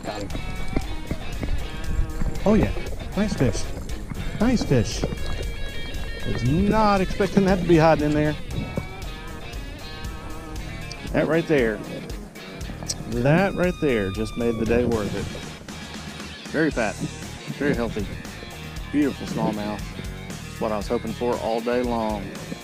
Got him. Oh yeah, nice fish. Nice fish. Was not expecting that to be hiding in there. That right there just made the day worth it. Very fat, very healthy, beautiful smallmouth. That's what I was hoping for all day long.